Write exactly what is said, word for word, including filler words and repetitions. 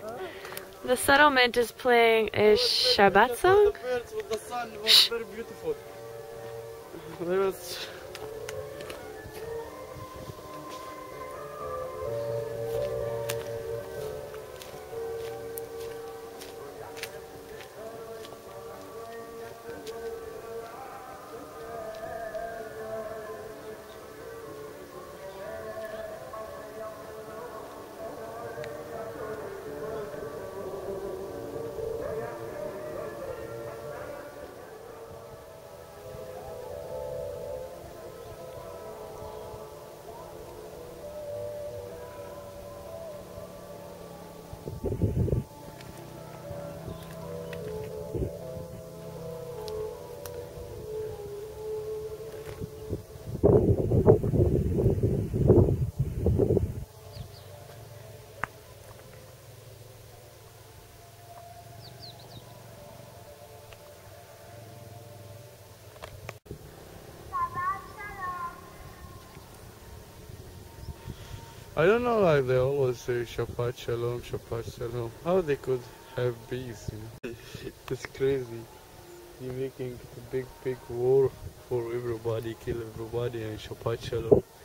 The settlement is playing a Shabbat song. The birds with the sun was very beautiful. There was I don't know, like they always say Shabbat Shalom, Shabbat Shalom. How they could have peace, you know? It's crazy. You're making a big, big war for everybody, kill everybody, and Shabbat Shalom.